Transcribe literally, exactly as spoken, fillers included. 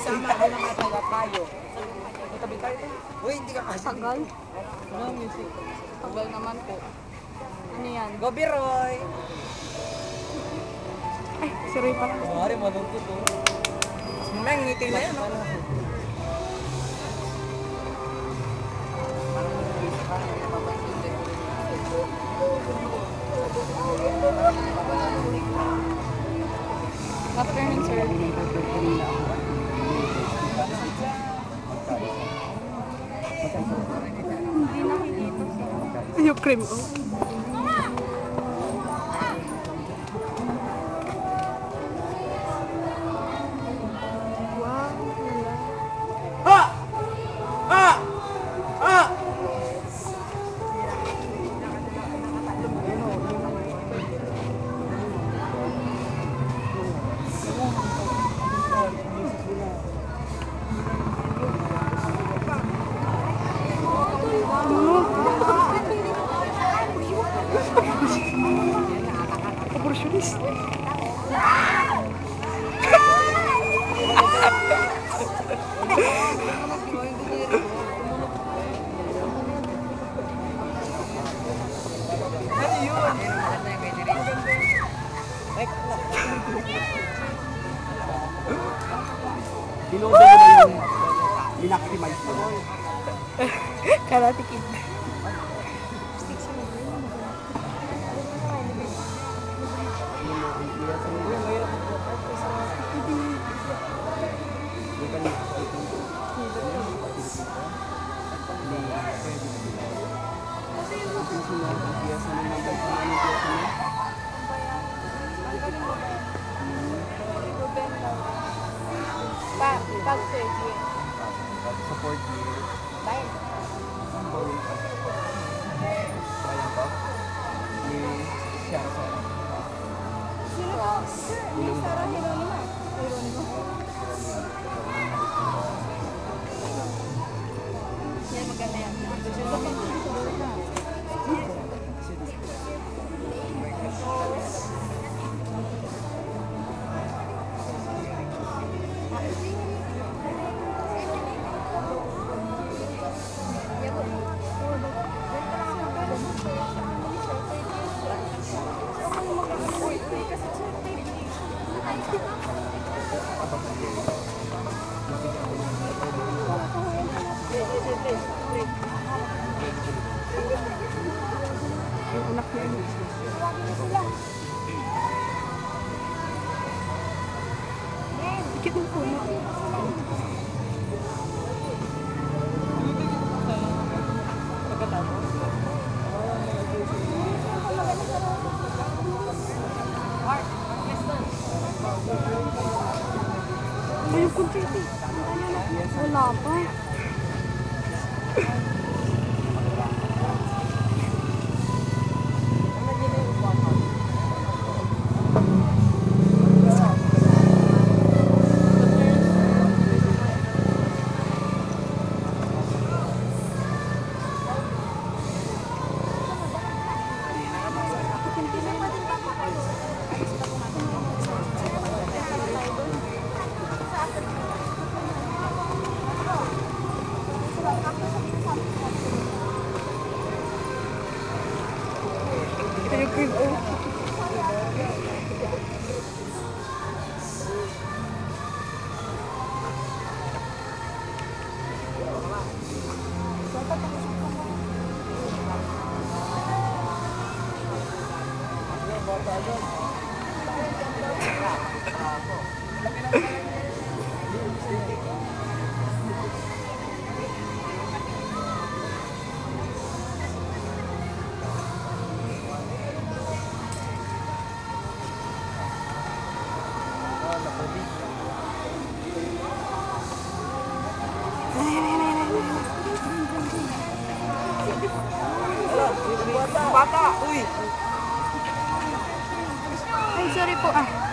Sama ko na mataga tayo. Tabi tayo. Uy, hindi ka kasi. Tagal? No music. Tagal naman po. Ano yan? Go Biroy! Ay, si Roy pala. Kumari, malungkot to. Mas mamaya, ngiti na yan. Afternoon, sir. Hindi nakikita siya. Yung cream, oh. Wow, wala. Ha! Ha! Ha! Abortionist. Ano yun? Binodo mo na yung minakitimize mo. Karate Kid. Pa, pag sige. Support you. Bye. Bayan ko. Ni siya sa Sino po? Sir, ni Sarah Hironima. Hironima. Yan, maganda yan. Yung anak niya. Dikit ng puno. Ay, yung kontriti. Wala pa. Bata! Uy! Ay, sorry po ah.